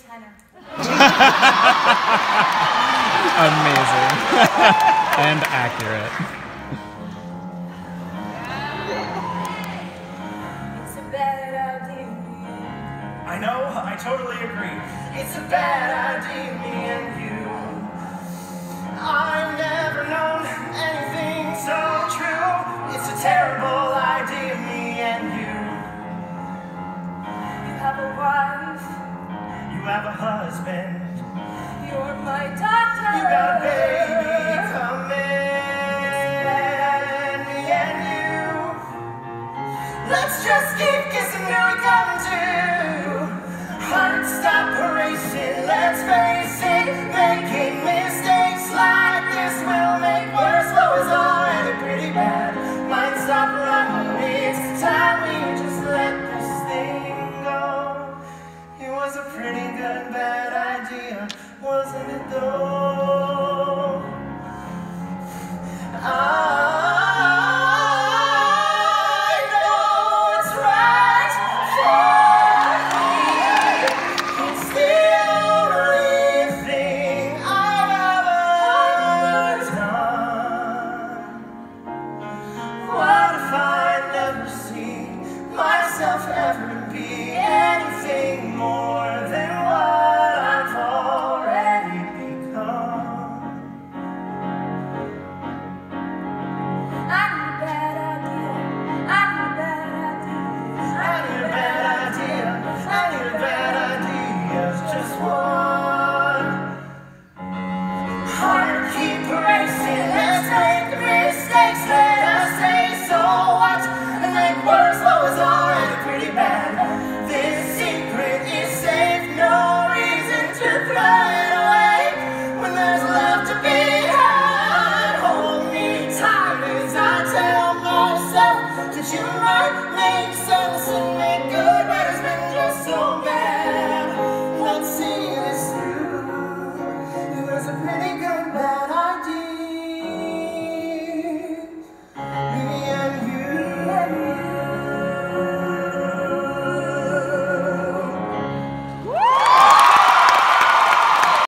tenor. Amazing. And accurate. It's a bad idea. I know, I totally agree. It's a bad idea, me and you. I've never known anything so true. It's a terrible idea, me and you. You have a wife. You have a husband. You're my doctor. You got a baby coming. Me and you. Let's just keep kissing till we come to. Heart stop racing. Let's face it. Making mistakes like this will make worse. What was already pretty bad. Might stop running. It's time we just let this thing go. It was a pretty good bad idea, wasn't it though? I know it's right for me. It's the only thing I've ever done. What if I never see myself ever